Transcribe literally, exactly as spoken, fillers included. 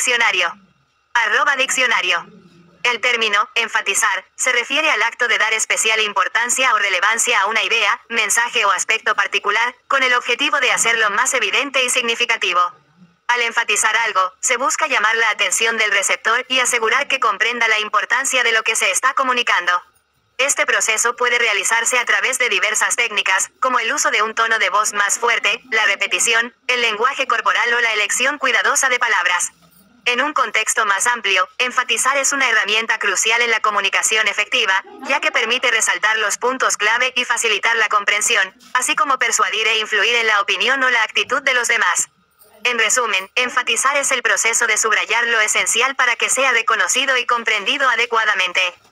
Diccionario. Arroba diccionario. El término, enfatizar, se refiere al acto de dar especial importancia o relevancia a una idea, mensaje o aspecto particular, con el objetivo de hacerlo más evidente y significativo. Al enfatizar algo, se busca llamar la atención del receptor y asegurar que comprenda la importancia de lo que se está comunicando. Este proceso puede realizarse a través de diversas técnicas, como el uso de un tono de voz más fuerte, la repetición, el lenguaje corporal o la elección cuidadosa de palabras. En un contexto más amplio, enfatizar es una herramienta crucial en la comunicación efectiva, ya que permite resaltar los puntos clave y facilitar la comprensión, así como persuadir e influir en la opinión o la actitud de los demás. En resumen, enfatizar es el proceso de subrayar lo esencial para que sea reconocido y comprendido adecuadamente.